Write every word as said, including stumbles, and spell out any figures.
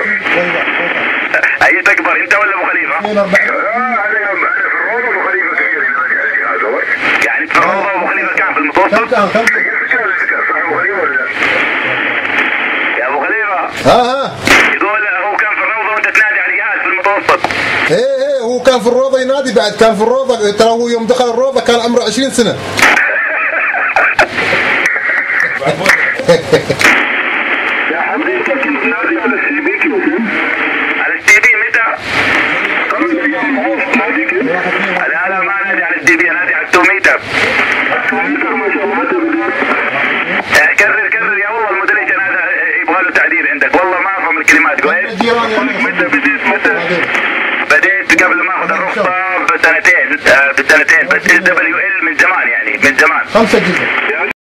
اي تكبر انت ولا ابو خليفه؟ اه انا انا في الروضه ابو خليفه كبير يعني في الروضه ابو خليفه كان في المتوسط؟ صح ابو خليفه ولا لا؟ يا ابو خليفه ها ها يقول هو كان في الروضه وانت تنادي على جهاز في المتوسط. ايه ايه هو كان في الروضه ينادي بعد كان في الروضه ترى هو يوم دخل الروضه كان عمره عشرين سنه. يا حبيبي كنت نادي على السي بي كيف؟ على السي بي متى؟ لا لا ما نادي على السي بي نادي على التوميتر. كرر كرر يا والله المدرج هذا يبغى له تعديل عندك والله ما افهم الكلمات كويس. متى بديت متى؟ بديت قبل ما اخذ الرخصه بسنتين بسنتين بس دبليو ال من زمان يعني من زمان. خمسة جزء.